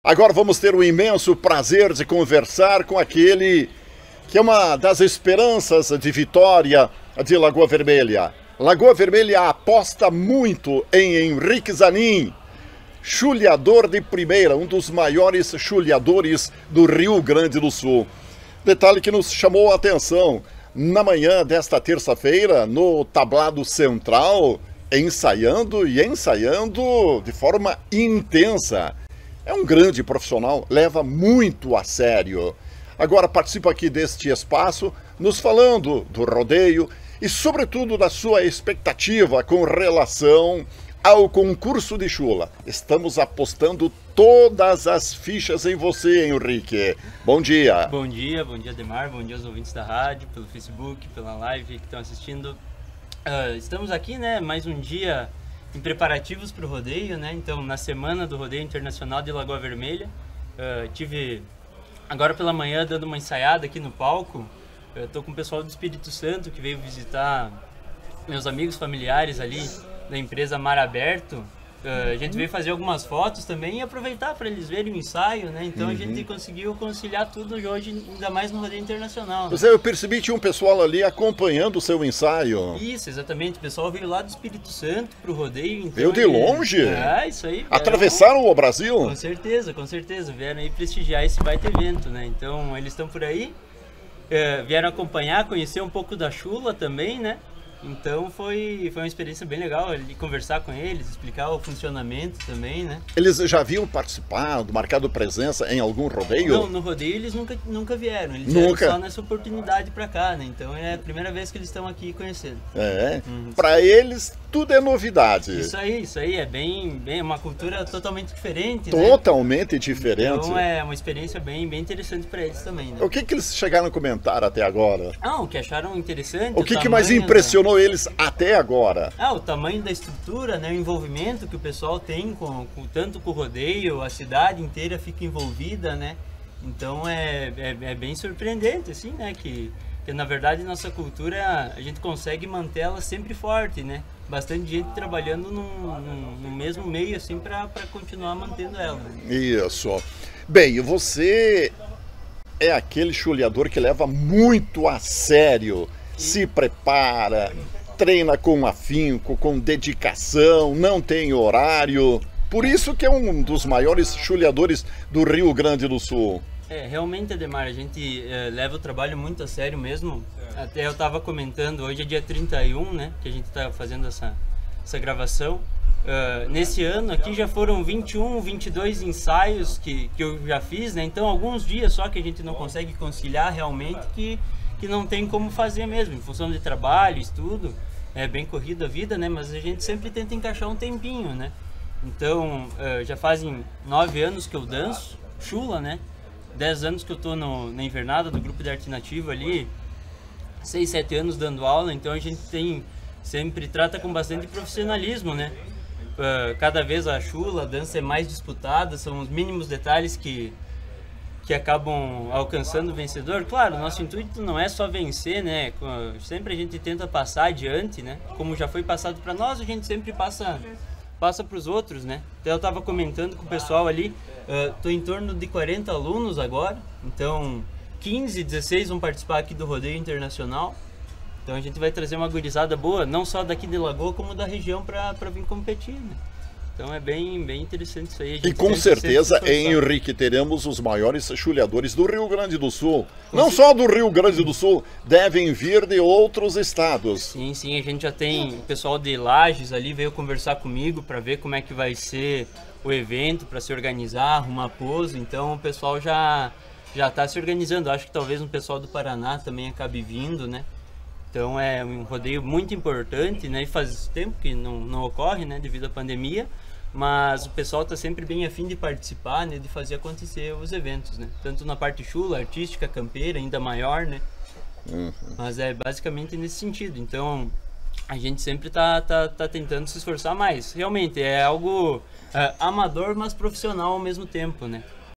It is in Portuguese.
Agora vamos ter o imenso prazer de conversar com aquele que é uma das esperanças de vitória de Lagoa Vermelha. Lagoa Vermelha aposta muito em Henrique Zanin, chuleador de primeira, um dos maiores chuleadores do Rio Grande do Sul. Detalhe que nos chamou a atenção, na manhã desta terça-feira, no tablado central, ensaiando de forma intensa. É um grande profissional, leva muito a sério. Agora participa aqui deste espaço, nos falando do rodeio e, sobretudo, da sua expectativa com relação ao concurso de chula. Estamos apostando todas as fichas em você, Henrique. Bom dia. Bom dia, Ademar, bom dia aos ouvintes da rádio, pelo Facebook, pela live que estão assistindo. Estamos aqui, né, mais um dia em preparativos para o rodeio, né? Então, na semana do Rodeio Internacional de Lagoa Vermelha, tive agora pela manhã dando uma ensaiada aqui no palco. Estou com o pessoal do Espírito Santo que veio visitar meus amigos familiares ali da empresa Mar Aberto. A gente veio fazer algumas fotos também e aproveitar para eles verem o ensaio, né? Então a gente conseguiu conciliar tudo hoje, ainda mais no Rodeio Internacional. Né? Eu percebi que tinha um pessoal ali acompanhando o seu ensaio. Isso, exatamente. O pessoal veio lá do Espírito Santo pro rodeio. Então veio de longe? Isso aí. Atravessaram o Brasil? Com certeza. Vieram aí prestigiar esse baita evento, né? Então eles estão por aí, vieram acompanhar, conhecer um pouco da chula também, né? Então foi uma experiência bem legal ali, conversar com eles, explicar o funcionamento também, né? Eles já haviam participado, marcado presença em algum rodeio? Não, no rodeio eles nunca vieram, eles vieram só nessa oportunidade pra cá, né? Então é a primeira vez que eles estão aqui conhecendo. Pra eles tudo é novidade. Isso aí, é bem uma cultura totalmente diferente, Totalmente né? diferente. Então é uma experiência bem interessante pra eles também, né? O que eles chegaram a comentar até agora? O que acharam interessante... O que mais impressionou eles até agora? O tamanho da estrutura, né, o envolvimento que o pessoal tem tanto com o rodeio, a cidade inteira fica envolvida, né? Então é bem surpreendente, assim, né? Que na verdade nossa cultura, a gente consegue manter ela sempre forte, né? Bastante gente trabalhando no mesmo meio, assim, para continuar mantendo ela. Isso. Bem, você é aquele chuleador que leva muito a sério, se prepara, treina com afinco, com dedicação, não tem horário. Por isso que é um dos maiores chuleadores do Rio Grande do Sul. Realmente, Ademar, a gente leva o trabalho muito a sério mesmo. Até eu estava comentando, hoje é dia 31, né, que a gente está fazendo essa gravação. Nesse ano aqui já foram 21, 22 ensaios que eu já fiz, né? Então alguns dias só que a gente não consegue conciliar realmente, que não tem como fazer mesmo, em função de trabalho, estudo. É bem corrida a vida, né? Mas a gente sempre tenta encaixar um tempinho, né? Então, já fazem 9 anos que eu danço chula, né? 10 anos que eu tô na invernada do grupo de arte nativa ali, 6, 7 anos dando aula, então a gente sempre trata com bastante profissionalismo, né? Cada vez a chula, a dança é mais disputada, são os mínimos detalhes que acabam alcançando o vencedor. Claro, nosso intuito não é só vencer, né? Sempre a gente tenta passar adiante, né? Como já foi passado para nós, a gente sempre passa para os outros, né? Então eu estava comentando com o pessoal ali, tô em torno de 40 alunos agora, então 15, 16 vão participar aqui do Rodeio Internacional. Então a gente vai trazer uma gurizada boa, não só daqui de Lagoa, como da região para vir competir, né? Então é bem interessante isso aí. E com certeza, Henrique, teremos os maiores chuleadores do Rio Grande do Sul. Não só do Rio Grande do Sul, devem vir de outros estados. Sim, a gente já tem o pessoal de Lages ali, veio conversar comigo para ver como é que vai ser o evento, para se organizar, arrumar pose. Então o pessoal já está se organizando. Acho que talvez um pessoal do Paraná também acabe vindo, né? Então é um rodeio muito importante, né? E faz tempo que não ocorre, né? Devido à pandemia. Mas o pessoal está sempre bem afim de participar, né, de fazer acontecer os eventos, né? Tanto na parte chula, artística, campeira, ainda maior, né? Mas é basicamente nesse sentido. Então a gente sempre tá tentando se esforçar mais. Realmente é algo amador, mas profissional ao mesmo tempo, né?